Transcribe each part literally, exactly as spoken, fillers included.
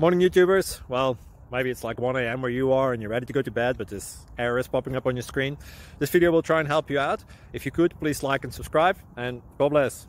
Morning YouTubers. Well, maybe it's like one A M where you are and you're ready to go to bed, but this error is popping up on your screen. This video will try and help you out. If you could, please like and subscribe, and God bless.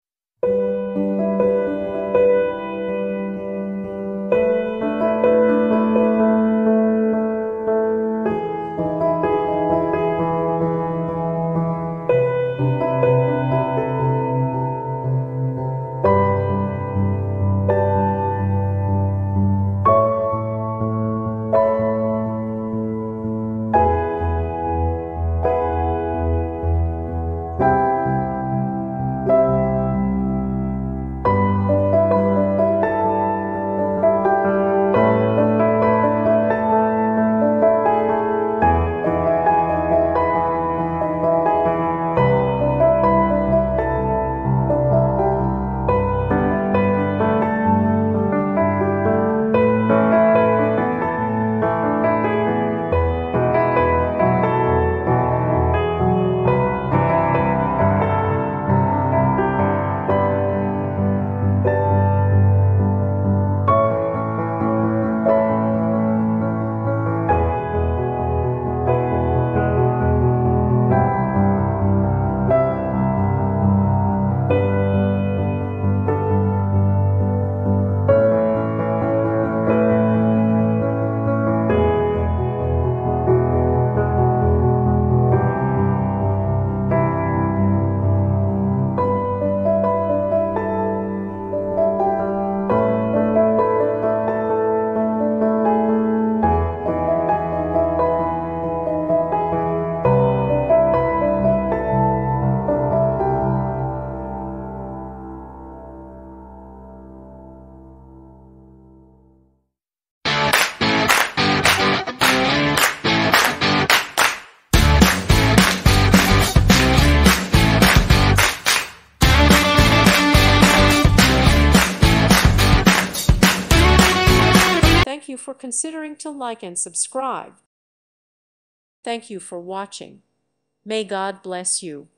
Thank you for considering to like and subscribe. Thank you for watching. May God bless you.